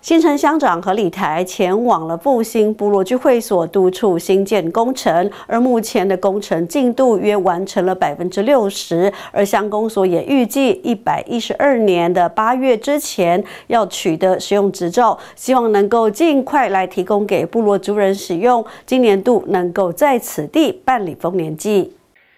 新城乡长何礼台前往了复兴部落聚会所督促新建工程，而目前的工程进度约完成了60%，而乡公所也预计112年的8月之前要取得使用执照，希望能够尽快来提供给部落族人使用，今年度能够在此地办理丰年祭。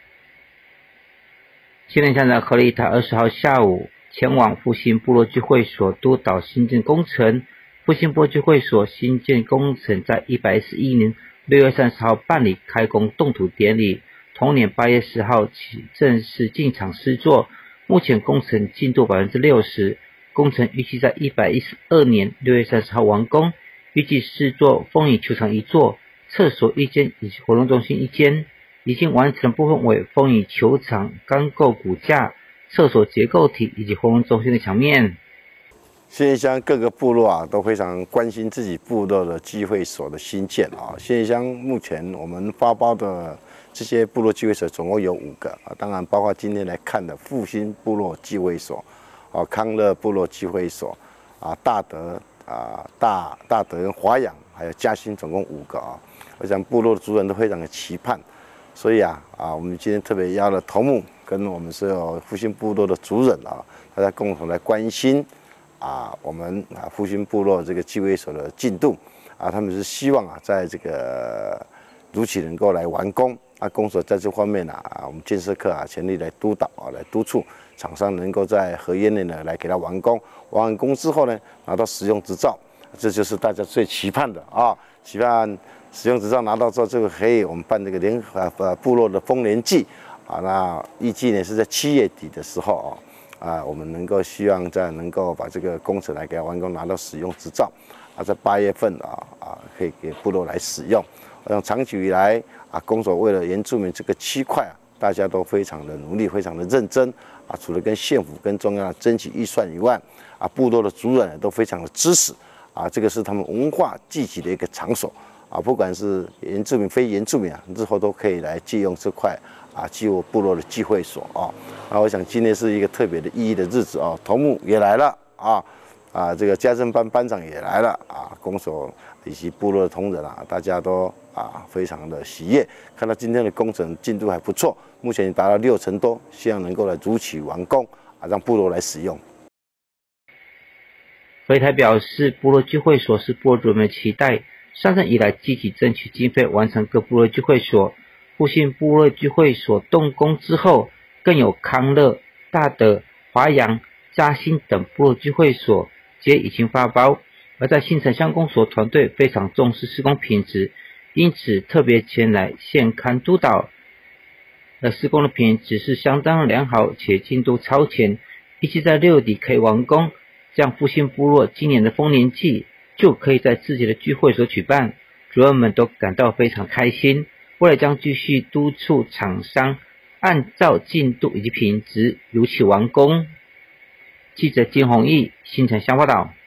新城乡长何礼台20号下午前往复兴部落聚会所督导新建工程。复兴部落聚会所新建工程在111年6月30号办理开工动土典礼，同年8月10号起正式进场施作。目前工程进度60%，工程预计在112年6月30号完工。预计施作丰益球场1座、厕所1间以及活动中心1间。已经完成的部分为丰益球场钢构骨架、厕所结构体以及活动中心的墙面。 新城乡各个部落都非常关心自己部落的聚会所的新建新城乡目前我们发包的这些部落聚会所总共有5个当然包括今天来看的复兴部落聚会所康乐部落聚会所大德跟华阳还有嘉兴总共5个我想部落的族人都非常的期盼，所以我们今天特别邀了头目跟我们所有复兴部落的族人大家共同来关心我们复兴部落这个聚会所的进度他们是希望在这个如期能够来完工公所在这方面我们建设科全力来督导来督促厂商能够在合约内来给它完工，完工之后呢拿到使用执照，这就是大家最期盼的期盼使用执照拿到之后，这个可以我们办这个部落的丰年祭那预计呢是在7月底的时候我们能够希望能够把这个工程来给它完工，拿到使用执照在8月份可以给部落来使用。我想长久以来公所为了原住民这个区块大家都非常的努力，非常的认真除了跟县府跟中央争取预算以外部落的族人都非常的支持这个是他们文化聚集的一个场所不管是原住民非原住民日后都可以来借用这块基我部落的聚会所我想今天是一个特别的意义的日子头目也来了这个家政班班长也来了公所以及部落的同仁大家都非常的喜悦，看到今天的工程进度还不错，目前达到60%多，希望能够来如期完工让部落来使用。 何礼台表示，部落聚会所是部落族人的期待，上任以来积极争取经费，完成各部落聚会所。复兴部落聚会所动工之后，更有康乐、大德、华阳、嘉兴等部落聚会所皆已经发包。而在新城乡公所团队非常重视施工品质，因此特别前来现勘督导。而施工的品质是相当良好，且进度超前，预计在6月底可以完工。这样复兴部落今年的丰年祭就可以在自己的聚会所举办，族人们都感到非常开心。未来将继续督促厂商按照进度以及品质如期完工。记者金弘毅，新城乡报道。